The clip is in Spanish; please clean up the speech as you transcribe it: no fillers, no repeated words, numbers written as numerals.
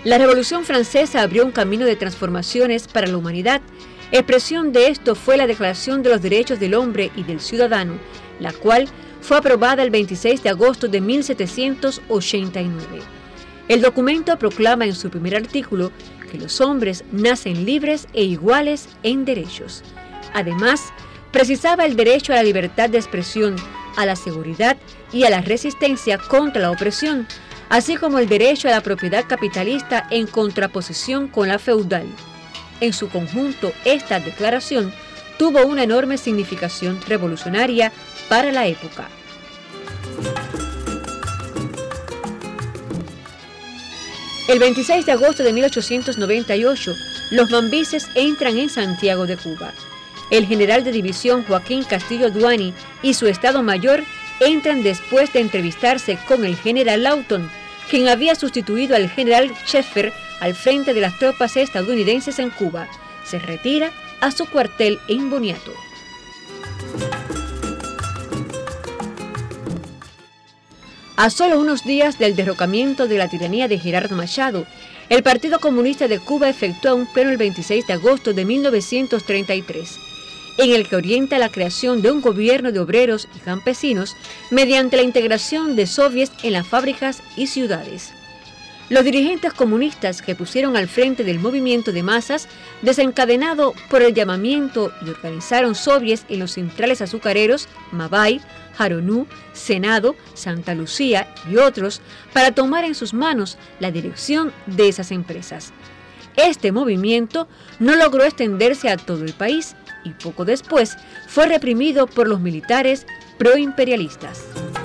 La Revolución Francesa abrió un camino de transformaciones para la humanidad. Expresión de esto fue la Declaración de los Derechos del Hombre y del Ciudadano, la cual fue aprobada el 26 de agosto de 1789. El documento proclama en su primer artículo que los hombres nacen libres e iguales en derechos. Además, precisaba el derecho a la libertad de expresión, a la seguridad y a la resistencia contra la opresión, así como el derecho a la propiedad capitalista en contraposición con la feudal. En su conjunto, esta declaración tuvo una enorme significación revolucionaria para la época. El 26 de agosto de 1898, los mambises entran en Santiago de Cuba. El general de división Joaquín Castillo Duani y su Estado Mayor entran después de entrevistarse con el general Lawton, quien había sustituido al general Sheffer al frente de las tropas estadounidenses en Cuba. Se retira a su cuartel en Boniato. A solo unos días del derrocamiento de la tiranía de Gerardo Machado, el Partido Comunista de Cuba efectúa un pleno el 26 de agosto de 1933, en el que orienta la creación de un gobierno de obreros y campesinos mediante la integración de soviets en las fábricas y ciudades. Los dirigentes comunistas que pusieron al frente del movimiento de masas, desencadenado por el llamamiento, y organizaron soviets en los centrales azucareros Mabay, Jaronú, Senado, Santa Lucía y otros para tomar en sus manos la dirección de esas empresas. Este movimiento no logró extenderse a todo el país y poco después fue reprimido por los militares proimperialistas.